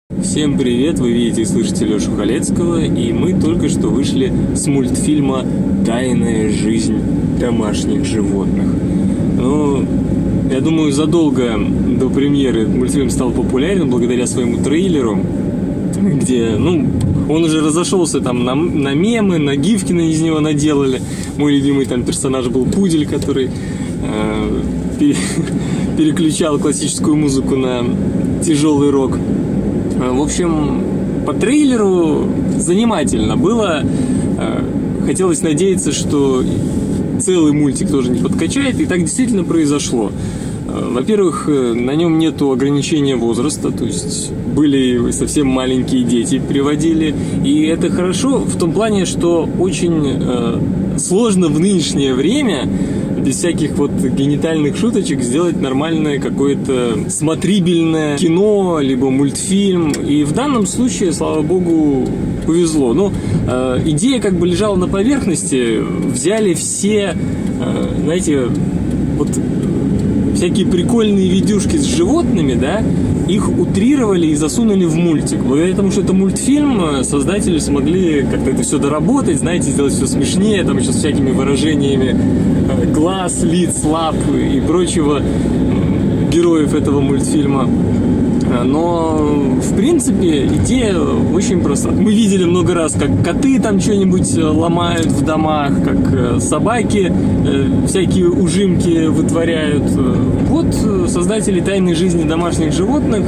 Всем привет! Вы видите и слышите Лешу Халецкого, и мы только что вышли с мультфильма «Тайная жизнь домашних животных». Ну, я думаю, задолго до премьеры этот мультфильм стал популярен благодаря своему трейлеру, где, он уже разошелся там на мемы, на гифки из него наделали. Мой любимый там персонаж был пудель, который переключал классическую музыку на тяжелый рок. В общем, по трейлеру занимательно было. Хотелось надеяться, что целый мультик тоже не подкачает, и так действительно произошло. Во-первых, на нем нету ограничения возраста, то есть были совсем маленькие дети, приводили. И это хорошо в том плане, что очень сложно в нынешнее время без всяких вот генитальных шуточек сделать нормальное какое-то смотрибельное кино, либо мультфильм. И в данном случае, слава богу, повезло. Идея как бы лежала на поверхности. Взяли все, знаете, вот всякие прикольные видюшки с животными, да, их утрировали и засунули в мультик. Благодаря тому, что это мультфильм, создатели смогли как-то это все доработать, знаете, сделать все смешнее, там еще с всякими выражениями глаз, лиц, лап и прочего героев этого мультфильма. Но, в принципе, идея очень проста. Мы видели много раз, как коты там что-нибудь ломают в домах, как собаки всякие ужимки вытворяют. Вот создатели «Тайной жизни домашних животных»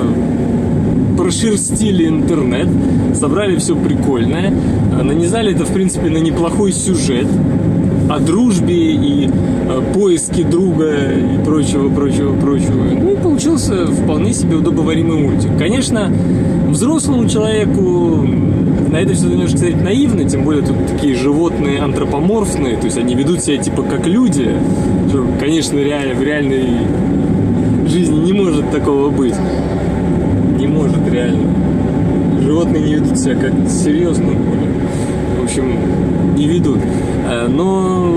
прошерстили интернет, собрали все прикольное, нанизали это, в принципе, на неплохой сюжет о дружбе и поиске друга и прочего. Ну и получился вполне себе удобоваримый мультик. Конечно, взрослому человеку на это все немножко, кстати, наивно, тем более тут такие животные антропоморфные, то есть они ведут себя типа как люди, что, конечно, в реальной жизни не может такого быть. Не может, реально. Животные не ведут себя как серьезно, в общем, не ведут. Но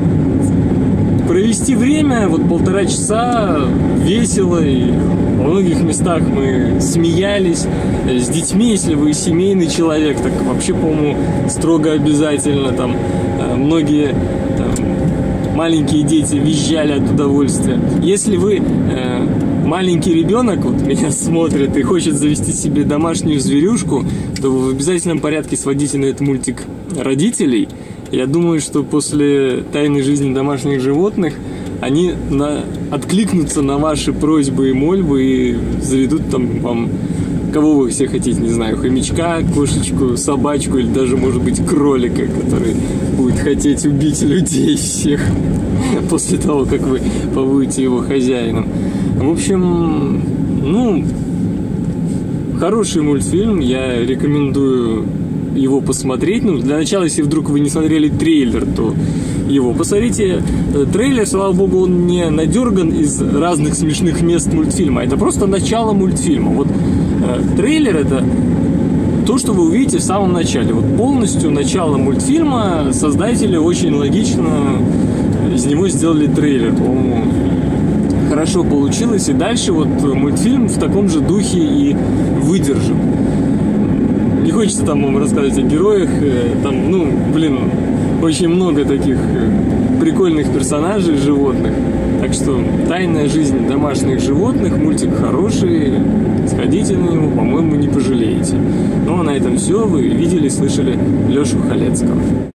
провести время, вот 1,5 часа, весело, и во многих местах мы смеялись. С детьми, если вы семейный человек, так вообще, по-моему, строго обязательно. Там многие маленькие дети визжали от удовольствия. Если вы маленький ребенок, вот меня смотрит и хочет завести себе домашнюю зверюшку, то вы в обязательном порядке сводите на этот мультик родителей. Я думаю, что после «Тайной жизни домашних животных» они откликнутся на ваши просьбы и мольбы и заведут там вам, кого вы все хотите, не знаю, хомячка, кошечку, собачку или даже, может быть, кролика, который будет хотеть убить людей всех после того, как вы побудете его хозяином. В общем, хороший мультфильм, я рекомендую его посмотреть. Для начала, если вдруг вы не смотрели трейлер, то его посмотрите. Трейлер, слава богу, он не надерган из разных смешных мест мультфильма. Это просто начало мультфильма. Вот трейлер — это то, что вы увидите в самом начале. Вот полностью начало мультфильма создатели очень логично из него сделали трейлер. По-моему, хорошо получилось. И дальше вот мультфильм в таком же духе и выдержан. Не хочется там вам рассказывать о героях, там, очень много таких прикольных персонажей, животных. Так что «Тайная жизнь домашних животных» мультик хороший, сходите на него, по-моему, не пожалеете. Ну а на этом все. Вы видели, слышали Лешу Халецкого.